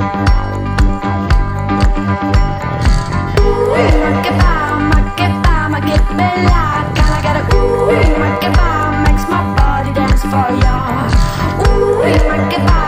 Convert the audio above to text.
ma che bella, gotta get a ma che fa, makes my body dance for ya. Ma che fa.